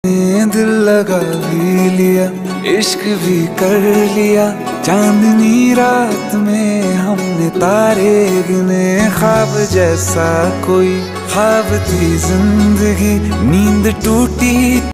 दिल लगा भी लिया, इश्क भी कर लिया। चांदनी रात में हमने तारे गिने, ख्वाब जैसा कोई ख्वाब थी जिंदगी। नींद टूटी